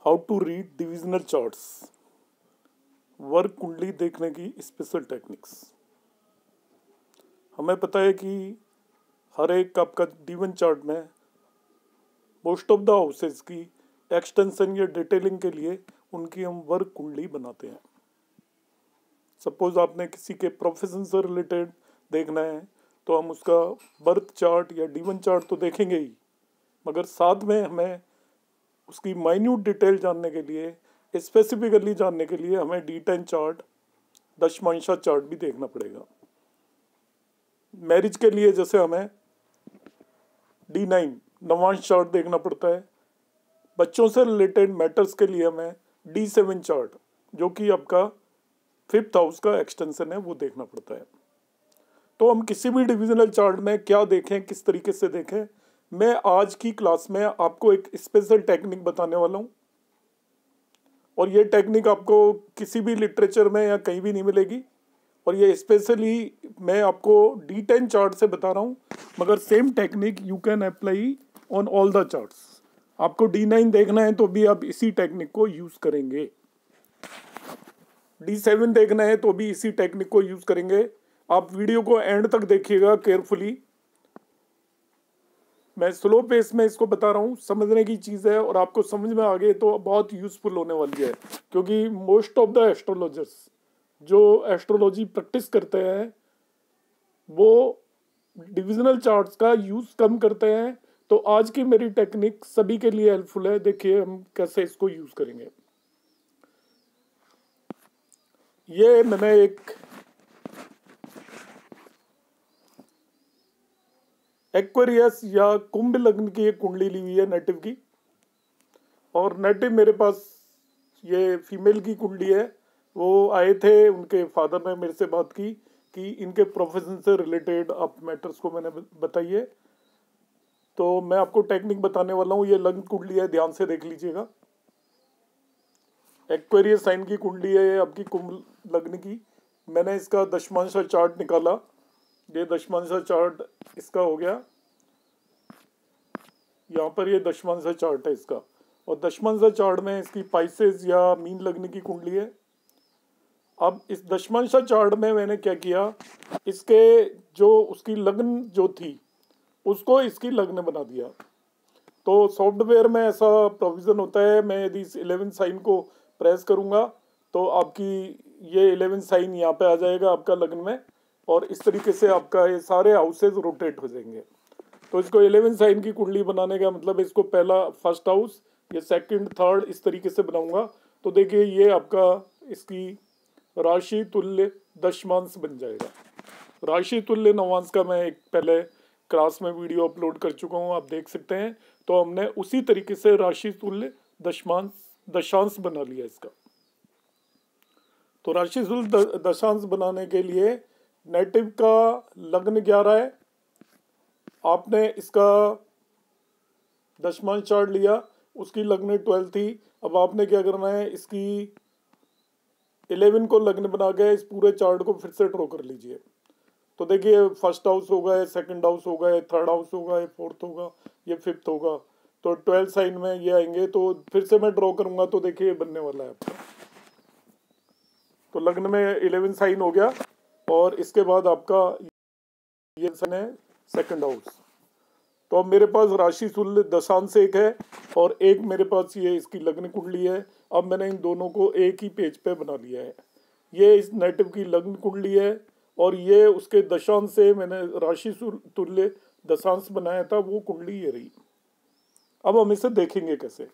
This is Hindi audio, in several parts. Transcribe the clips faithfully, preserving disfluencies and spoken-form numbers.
How to read divisional charts, वर्ग कुंडली देखने की स्पेशल टेक्निक्स। हमें पता है कि हर एक आपका डिवीजन चार्ट में मोस्ट ऑफ द हाउसेस की एक्सटेंशन या डिटेलिंग के लिए उनकी हम वर्ग कुंडली बनाते हैं। सपोज आपने किसी के प्रोफेशन से रिलेटेड देखना है तो हम उसका बर्थ चार्ट या डिवीजन चार्ट तो देखेंगे ही, मगर साथ में हमें उसकी माइन्यूट डिटेल जानने के लिए, स्पेसिफिकली जानने के लिए हमें डी टेन चार्ट, दशमांशा चार्ट भी देखना पड़ेगा। मैरिज के लिए जैसे हमें डी नाइन नवांश चार्ट देखना पड़ता है। बच्चों से रिलेटेड मैटर्स के लिए हमें डी सेवन चार्ट, जो कि आपका फिफ्थ हाउस का एक्सटेंशन है, वो देखना पड़ता है। तो हम किसी भी डिविजनल चार्ट में क्या देखें, किस तरीके से देखें, मैं आज की क्लास में आपको एक स्पेशल टेक्निक बताने वाला हूँ। और ये टेक्निक आपको किसी भी लिटरेचर में या कहीं भी नहीं मिलेगी। और ये स्पेशली मैं आपको डी टेन चार्ट से बता रहा हूँ, मगर same technique you can apply on all the charts. आपको डी नाइन देखना है तो भी आप इसी टेक्निक को यूज़ करेंगे, डी सेवन देखना है तो भी इसी टेक्निक को यूज़ करेंगे। आप वीडियो को एंड तक देखिएगा केयरफुली। मैं स्लो पेस में इसको बता रहा हूँ, समझने की चीज़ है और आपको समझ में आ गए तो बहुत यूज़फुल होने वाली है। क्योंकि मोस्ट ऑफ द एस्ट्रोलॉजर्स जो एस्ट्रोलॉजी प्रैक्टिस करते हैं वो डिविजनल चार्ट्स का यूज़ कम करते हैं। तो आज की मेरी टेक्निक सभी के लिए हेल्पफुल है। देखिए हम कैसे इसको यूज़ करेंगे। ये मैंने एक एक्वेरियस या कुंभ लग्न की एक कुंडली ली हुई है नेटिव की, और नेटिव मेरे पास ये फीमेल की कुंडली है। वो आए थे, उनके फादर ने मेरे से बात की कि इनके प्रोफेशन से रिलेटेड आप मैटर्स को मैंने बताइए। तो मैं आपको टेक्निक बताने वाला हूँ। ये लग्न कुंडली है, ध्यान से देख लीजिएगा। एक्वेरियस साइन की कुंडली है ये आपकी कुंभ लग्न की। मैंने इसका दशमांशा चार्ट निकाला। ये दशमांशा चार्ट इसका हो गया, यहाँ पर ये दशमांशा चार्ट है इसका। और दशमांशा चार्ट में इसकी पाइसेस या मीन लग्न की कुंडली है। अब इस दशमांशा चार्ट में मैंने क्या किया, इसके जो उसकी लग्न जो थी उसको इसकी लग्न बना दिया। तो सॉफ्टवेयर में ऐसा प्रोविज़न होता है, मैं यदि इस इलेवन साइन को प्रेस करूँगा तो आपकी ये इलेवन साइन यहाँ पे आ जाएगा आपका लग्न में, और इस तरीके से आपका ये सारे हाउसेज रोटेट हो जाएंगे। तो इसको इलेवन साइन की कुंडली बनाने का मतलब इसको पहला फर्स्ट हाउस, ये सेकंड, थर्ड, इस तरीके से बनाऊंगा। तो देखिए ये आपका इसकी राशि तुल्य दशमांश बन जाएगा। राशि तुल्य नवांश का मैं एक पहले क्लास में वीडियो अपलोड कर चुका हूँ, आप देख सकते हैं। तो हमने उसी तरीके से राशि तुल्य दशमांश दशांश बना लिया इसका। तो राशि तुल्य दशांश बनाने के लिए नेटिव का लग्न ग्यारह है, आपने इसका दशमांश चार्ट लिया, उसकी लग्न ट्वेल्व थी। अब आपने क्या करना है, इसकी इलेवन को लग्न बना के इस पूरे चार्ट को फिर से ड्रॉ कर लीजिए। तो देखिए फर्स्ट हाउस होगा, सेकंड हाउस होगा, थर्ड हाउस होगा, फोर्थ होगा, ये फिफ्थ होगा। तो ट्वेल्व साइन में ये आएंगे। तो फिर से मैं ड्रॉ करूंगा तो देखिए बनने वाला है आपका। तो लग्न में इलेवन साइन हो गया, और इसके बाद आपका ये सन है सेकंड हाउस। तो अब मेरे पास राशि तुल्य दशांश एक है और एक मेरे पास ये इसकी लग्न कुंडली है। अब मैंने इन दोनों को एक ही पेज पे बना लिया है। ये इस नेटिव की लग्न कुंडली है और ये उसके दशांश से मैंने राशि तुल्य दशांश बनाया था, वो कुंडली ये रही। अब हम इसे देखेंगे कैसे।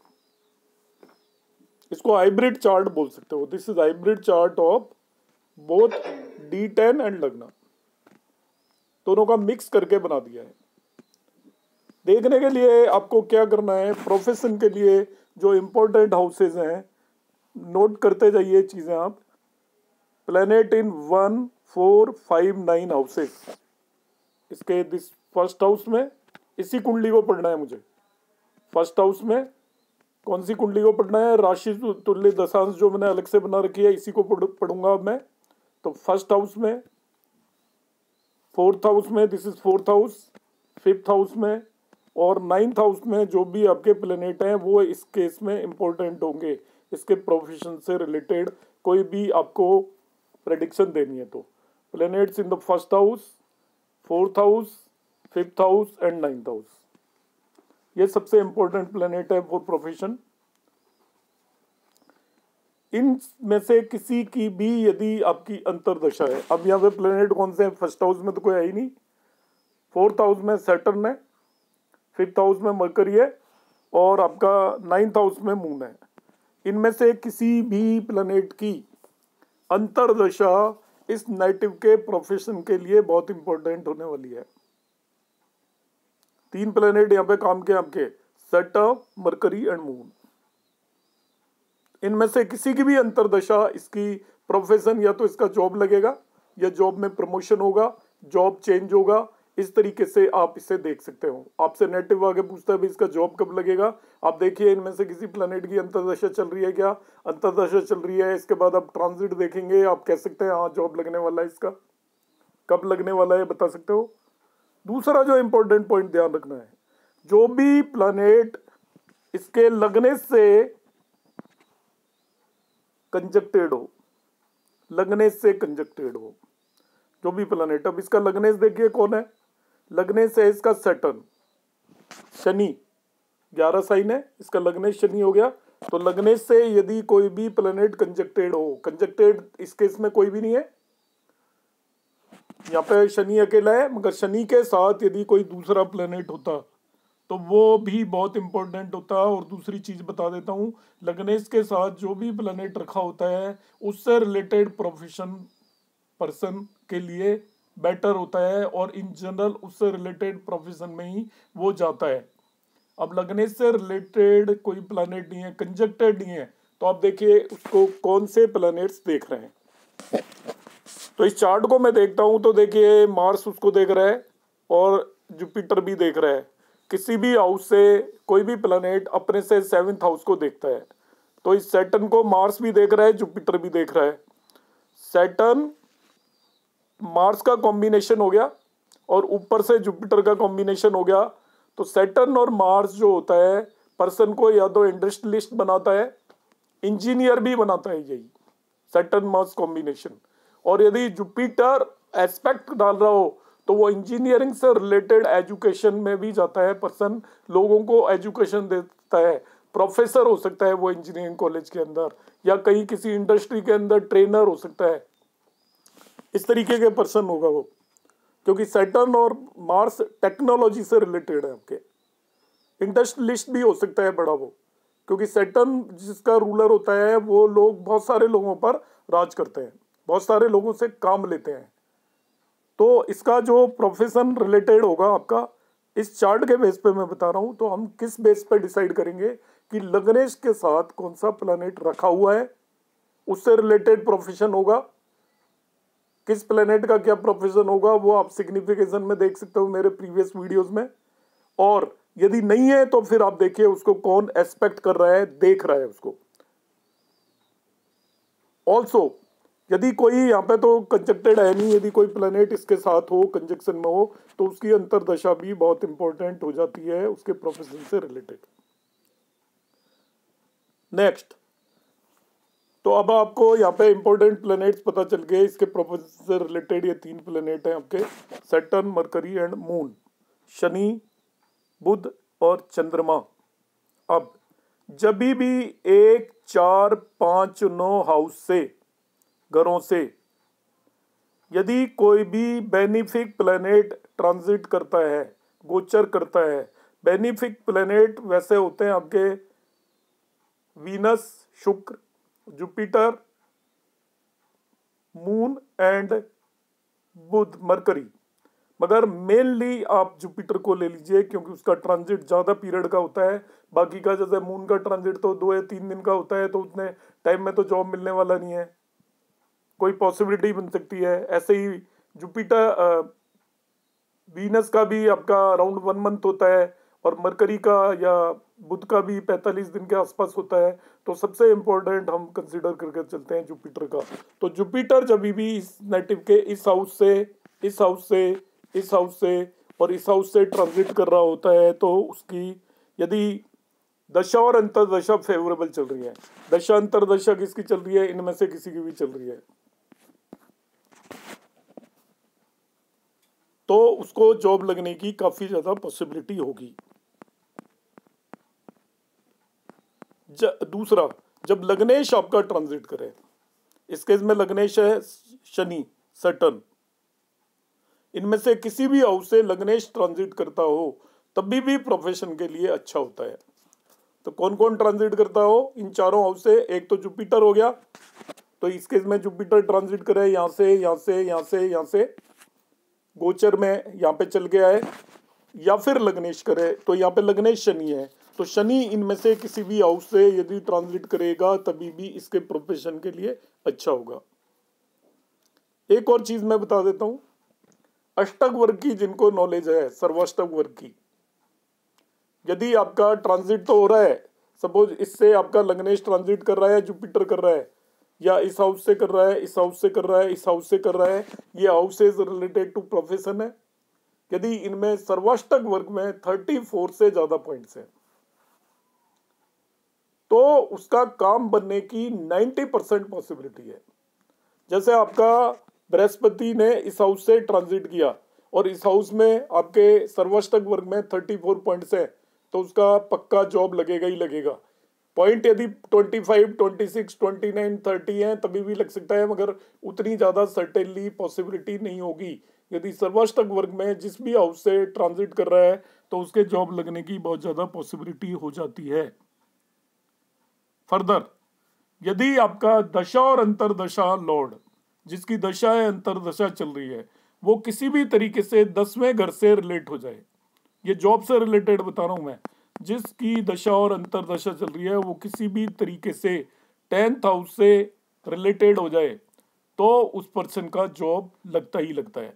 इसको हाइब्रिड चार्ट बोल सकते हो। This is hybrid chart of both D ten and लग्न, दोनों का मिक्स करके बना दिया है। देखने के लिए आपको क्या करना है, प्रोफेशन के लिए जो इम्पोर्टेंट हाउसेज हैं नोट करते जाइए चीज़ें आप। Planet in one four five nine houses, इसके दिस फर्स्ट हाउस में इसी कुंडली को पढ़ना है मुझे। फर्स्ट हाउस में कौन सी कुंडली को पढ़ना है, राशि तुल्य दशांश जो मैंने अलग से बना रखी है इसी को पढ़ूंगा अब मैं। तो फर्स्ट हाउस में, फोर्थ हाउस में, this is fourth house, fifth house में, और नाइन्थ हाउस में जो भी आपके प्लेनेट हैं वो इस केस में इम्पोर्टेंट होंगे, इसके प्रोफेशन से रिलेटेड कोई भी आपको प्रेडिक्शन देनी है तो। Planets in the first house, fourth house, fifth house and ninth house, ये सबसे इंपॉर्टेंट प्लेनेट है फॉर प्रोफेशन। इन में से किसी की भी यदि आपकी अंतरदशा है, अब यहाँ पे प्लेनेट कौन से हैं, फर्स्ट हाउस में तो कोई है ही नहीं, फोर्थ हाउस में सैटर्न है, फिफ्थ हाउस में मरकरी है और आपका नाइन्थ हाउस में मून है। इनमें से किसी भी प्लेनेट की अंतरदशा इस नेटिव के प्रोफेशन के लिए बहुत इंपॉर्टेंट होने वाली है। तीन प्लेनेट यहाँ पे काम के आपके, सैटर्न, मरकरी एंड मून। इनमें से किसी की भी अंतरदशा इसकी प्रोफेशन, या तो इसका जॉब लगेगा या जॉब में प्रमोशन होगा, जॉब चेंज होगा, इस तरीके से आप इसे देख सकते हो। आपसे नेटिव आगे पूछता है भाई इसका जॉब कब लगेगा, आप देखिए इनमें से किसी प्लेनेट की अंतरदशा चल रही है क्या, अंतरदशा चल रही है, इसके बाद आप ट्रांजिट देखेंगे, आप कह सकते हैं हाँ जॉब लगने वाला है, इसका कब लगने वाला है बता सकते हो। दूसरा जो इंपॉर्टेंट पॉइंट ध्यान रखना है, जो भी प्लेनेट इसके लगने से कंजक्टेड हो, लगने से कंजक्टेड हो जो भी प्लेनेट, अब इसका लगने से देखिए कौन है, लगने से इसका सैटर्न, शनि, ग्यारह साइन है, इसका लगने शनि हो गया। तो लगने से यदि कोई भी प्लेनेट कंजक्टेड हो, कंजक्टेड इस केस में कोई भी नहीं है, यहाँ पे शनि अकेला है, मगर शनि के साथ यदि कोई दूसरा प्लेनेट होता तो वो भी बहुत इंपॉर्टेंट होता। और दूसरी चीज बता देता हूँ, लगनेश के साथ जो भी प्लेनेट रखा होता है उससे रिलेटेड प्रोफेशन पर्सन के लिए बेटर होता है और इन जनरल उससे रिलेटेड प्रोफेशन में ही वो जाता है। अब लगने से रिलेटेड कोई प्लैनेट नहीं है, कंजक्टेड नहीं है, तो आप देखिए उसको कौन से प्लैनेट्स देख रहे हैं। तो इस चार्ट को मैं देखता हूं तो देखिए मार्स उसको देख रहा है और जुपिटर भी देख रहा है। किसी भी हाउस से कोई भी प्लैनेट अपने से सेवेंथ हाउस को देखता है, तो इस सैटर्न को मार्स भी देख रहा है, जुपिटर भी देख रहा है। सैटर्न मार्स का कॉम्बिनेशन हो गया और ऊपर से जुपिटर का कॉम्बिनेशन हो गया। तो सैटर्न और मार्स जो होता है पर्सन को या तो इंडस्ट्रियलिस्ट बनाता है, इंजीनियर भी बनाता है, यही सैटर्न मार्स कॉम्बिनेशन। और यदि जुपिटर एस्पेक्ट डाल रहा हो तो वो इंजीनियरिंग से रिलेटेड एजुकेशन में भी जाता है पर्सन, लोगों को एजुकेशन देता है, प्रोफेसर हो सकता है वो इंजीनियरिंग कॉलेज के अंदर, या कहीं किसी इंडस्ट्री के अंदर ट्रेनर हो सकता है, इस तरीके के पर्सन होगा वो, क्योंकि सैटर्न और मार्स टेक्नोलॉजी से रिलेटेड है। आपके इंडस्ट्रियलिस्ट भी हो सकता है बड़ा वो, क्योंकि सैटर्न जिसका रूलर होता है वो लोग बहुत सारे लोगों पर राज करते हैं, बहुत सारे लोगों से काम लेते हैं। तो इसका जो प्रोफेशन रिलेटेड होगा आपका, इस चार्ट के बेस पे मैं बता रहा हूं, तो हम किस बेस पे डिसाइड करेंगे कि लगनेश के साथ कौन सा प्लैनेट रखा हुआ है, उससे रिलेटेड प्रोफेशन होगा, किस प्लेनेट का क्या प्रोफेशन होगा वो आप सिग्निफिकेशन में देख सकते हो मेरे प्रीवियस वीडियोस में। और यदि नहीं है तो फिर आप देखिए उसको कौन एस्पेक्ट कर रहा है, देख रहा है उसको। ऑल्सो यदि कोई यहाँ पे तो कंजक्टेड है नहीं, यदि कोई प्लेनेट इसके साथ हो, कंजक्शन में हो, तो उसकी अंतरदशा भी बहुत इंपॉर्टेंट हो जाती है उसके प्रोफेशन से रिलेटेड। नेक्स्ट, तो अब आपको यहाँ पे इंपॉर्टेंट प्लैनेट्स पता चल गए, इसके प्रोफेशन से रिलेटेड ये तीन प्लैनेट हैं आपके, सैटर्न, मरकरी एंड मून, शनि, बुध और चंद्रमा। अब जब भी एक, चार, पांच, नौ हाउस से, घरों से यदि कोई भी बेनिफिक प्लैनेट ट्रांजिट करता है, गोचर करता है, बेनिफिक प्लैनेट वैसे होते हैं आपके वीनस, शुक्र, जुपिटर, मून एंड बुध, मरकरी, मगर मेनली आप जुपिटर को ले लीजिए क्योंकि उसका ट्रांजिट ज़्यादा पीरियड का होता है। बाकी का जैसे मून का ट्रांजिट तो दो या तीन दिन का होता है, तो उतने टाइम में तो जॉब मिलने वाला नहीं है, कोई पॉसिबिलिटी बन सकती है। ऐसे ही जुपिटर, वीनस का भी आपका अराउंड वन मंथ होता है और मरकरी का या बुध का भी पैंतालीस दिन के आसपास होता है। तो सबसे इंपॉर्टेंट हम कंसीडर करके चलते हैं जुपिटर का। तो जुपिटर जब भी इस नेटिव के इस हाउस से, इस हाउस से, इस हाउस से और इस हाउस से ट्रांजिट कर रहा होता है तो उसकी यदि दशा और अंतरदशा फेवरेबल चल रही है, दशा अंतरदशा किसकी चल रही है, इनमें से किसी की भी चल रही है, तो उसको जॉब लगने की काफी ज्यादा पॉसिबिलिटी होगी। दूसरा, जब लग्नेश आपका ट्रांजिट करे, इस केस में लग्नेश है शनि, सैटर्न, इनमें से किसी भी हाउस से लग्नेश ट्रांजिट करता हो तभी भी प्रोफेशन के लिए अच्छा होता है। तो कौन कौन ट्रांजिट करता हो इन चारों हाउस से, एक तो जुपिटर हो गया, तो इस केस में जुपिटर ट्रांजिट करे यहां से यहां से यहां से यहां से गोचर में यहाँ पे चल गया है, या फिर लग्नेश करे, तो यहाँ पे लग्नेश शनि है, तो शनि इनमें से किसी भी हाउस से यदि ट्रांजिट करेगा तभी भी इसके प्रोफेशन के लिए अच्छा होगा। एक और चीज मैं बता देता हूं, अष्टक वर्ग की जिनको नॉलेज है, सर्वाष्टक वर्ग की, यदि आपका ट्रांजिट तो हो रहा है, सपोज इससे आपका लग्नेश ट्रांजिट कर रहा है, जुपिटर कर रहा है, या इस हाउस से कर रहा है, इस हाउस से कर रहा है, इस हाउस से कर रहा है, ये हाउसेज रिलेटेड टू प्रोफेशन है, यदि इनमें सर्वाष्टक वर्ग में चौंतीस से ज्यादा पॉइंट्स हैं तो उसका काम बनने की नब्बे परसेंट पॉसिबिलिटी है। जैसे आपका बृहस्पति ने इस हाउस से ट्रांजिट किया और इस हाउस में आपके सर्वाष्टक वर्ग में चौंतीस पॉइंट्स है, तो उसका पक्का जॉब लगेगा ही लगेगा। पॉइंट यदि पच्चीस, छब्बीस, उनतीस, तीस हैं तभी भी लग सकता है, मगर उतनी ज्यादा सर्टेनली पॉसिबिलिटी नहीं होगी। यदि सर्वाष्टक वर्ग में जिस भी हाउस से ट्रांजिट कर रहा है तो उसके जॉब लगने की बहुत ज्यादा पॉसिबिलिटी हो जाती है। फर्दर, यदि आपका दशा और अंतरदशा लॉर्ड, जिसकी दशा है अंतरदशा चल रही है, वो किसी भी तरीके से दसवें घर से रिलेट हो जाए, ये जॉब से रिलेटेड बता रहा हूं मैं, जिसकी दशा और अंतरदशा चल रही है वो किसी भी तरीके से टेंथ हाउस से रिलेटेड हो जाए तो उस पर्सन का जॉब लगता ही लगता है।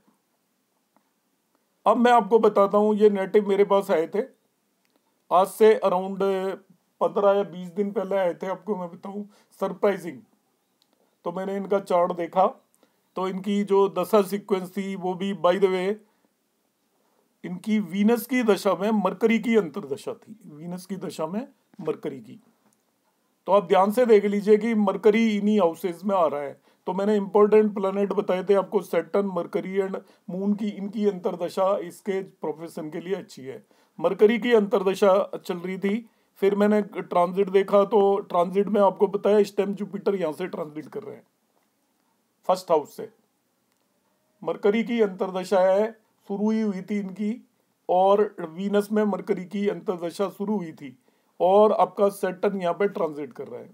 अब मैं आपको बताता हूं, ये नेटिव मेरे पास आए थे आज से अराउंड पंद्रह या बीस दिन पहले आए थे, आपको मैं बताऊं सरप्राइजिंग। तो मैंने इनका चार्ट देखा तो इनकी जो दशा सीक्वेंस थी वो भी बाय द वे इनकी वीनस की दशा में मरकरी की अंतरदशा थी, वीनस की दशा में मरकरी की। तो आप ध्यान से देख लीजिए कि मरकरी इन्हीं हाउसेज में आ रहा है। तो मैंने इंपॉर्टेंट प्लैनेट बताए थे आपको, सैटर्न, मरकरी एंड मून की, इनकी अंतरदशा इसके प्रोफेशन के लिए अच्छी है। मरकरी की अंतरदशा चल रही थी, फिर मैंने ट्रांजिट देखा तो ट्रांजिट में आपको बताया इस टाइम जुपिटर यहां से ट्रांजिट कर रहे हैं फर्स्ट हाउस से। मरकरी की अंतरदशा है, शुरू ही हुई थी इनकी, और वीनस में मरकरी की अंतरदशा शुरू हुई थी और आपका सैटर्न यहाँ पे ट्रांजिट कर रहा है,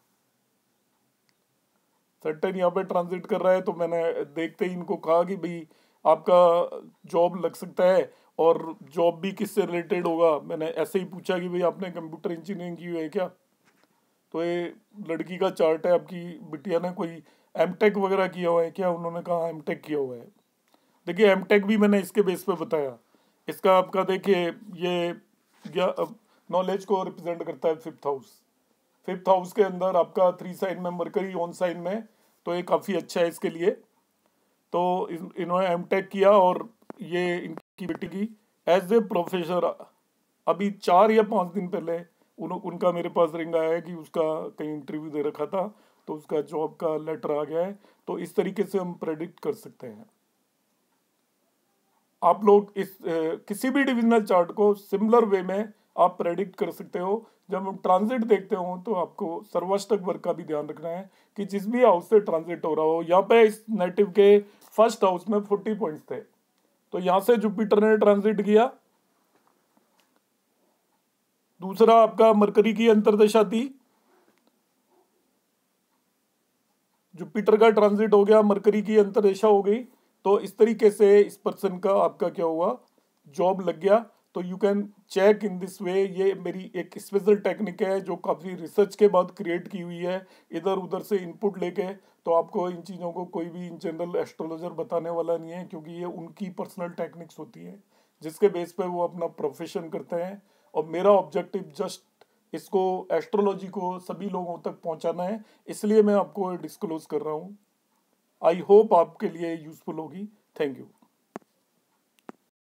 सैटर्न यहाँ पे ट्रांजिट कर रहा है। तो मैंने देखते ही इनको कहा कि भाई आपका जॉब लग सकता है, और जॉब भी किससे रिलेटेड होगा। मैंने ऐसे ही पूछा कि भाई आपने कंप्यूटर इंजीनियरिंग की हुई है क्या, तो ये लड़की का चार्ट है, आपकी बिटिया ने कोई एमटेक वगैरह किया हुआ है क्या, उन्होंने कहा एमटेक किया हुआ है। देखिए एमटेक भी मैंने इसके बेस पे बताया, इसका आपका देखिए ये नॉलेज को रिप्रेजेंट करता है फिफ्थ हाउस, फिफ्थ हाउस के अंदर आपका थ्री साइन में मरकरी ऑन साइन में, तो ये काफ़ी अच्छा है इसके लिए। तो इन, इन्होंने एमटेक किया और ये इनकी बेटी की एज ए प्रोफेसर अभी चार या पाँच दिन पहले उन, उनका मेरे पास रिंग आया है कि उसका कहीं इंटरव्यू दे रखा था तो उसका जॉब का लेटर आ गया है। तो इस तरीके से हम प्रेडिक्ट कर सकते हैं। आप लोग इस ए, किसी भी डिविजनल चार्ट को सिमिलर वे में आप प्रेडिक्ट कर सकते हो। जब हम ट्रांजिट देखते हो तो आपको सर्वाष्टक वर्ग का भी ध्यान रखना है कि जिस भी हाउस से ट्रांजिट हो रहा हो। यहाँ पे इस नेटिव के फर्स्ट हाउस में चालीस पॉइंट्स थे, तो यहां से जुपिटर ने ट्रांजिट किया। दूसरा आपका मरकरी की अंतरदशा थी, जुपिटर का ट्रांजिट हो गया, मरकरी की अंतरदशा हो गई। तो इस तरीके से इस पर्सन का आपका क्या हुआ, जॉब लग गया। तो you can check in this way. ये मेरी एक स्पेशल टेक्निक है जो काफ़ी रिसर्च के बाद क्रिएट की हुई है, इधर उधर से इनपुट लेके। तो आपको इन चीज़ों को कोई भी इन जनरल एस्ट्रोलॉजर बताने वाला नहीं है, क्योंकि ये उनकी पर्सनल टेक्निक्स होती है जिसके बेस पे वो अपना प्रोफेशन करते हैं। और मेरा ऑब्जेक्टिव जस्ट इसको, एस्ट्रोलॉजी को सभी लोगों तक पहुंचाना है, इसलिए मैं आपको डिस्क्लोज कर रहा हूँ। आई होप आपके लिए यूजफुल होगी। Thank you.